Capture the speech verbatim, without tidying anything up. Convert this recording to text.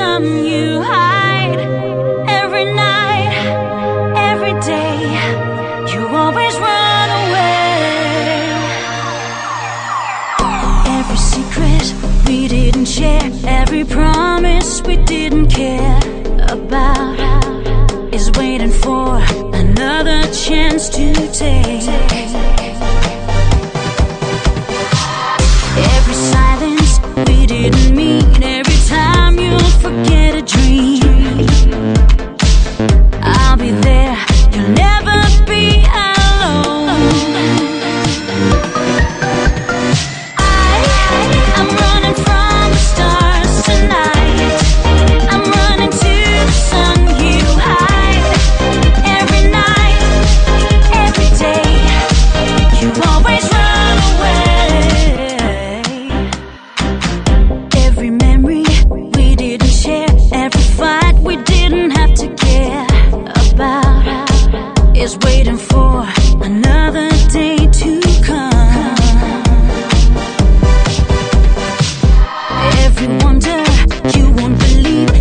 sun you hide. Every night, every day, you always run away. Every secret we didn't share, every promise we didn't care about, is waiting for another chance to take. Every silence we didn't mean, every time you'll forget a dream, I'll be there, you'll never be alone. I, I'm running from the stars tonight. I'm running to the sun you hide. Every night, every day, you always run away. Every memory we didn't share, every fight we didn't have to care about, is waiting for another day to come. Every wonder you won't believe,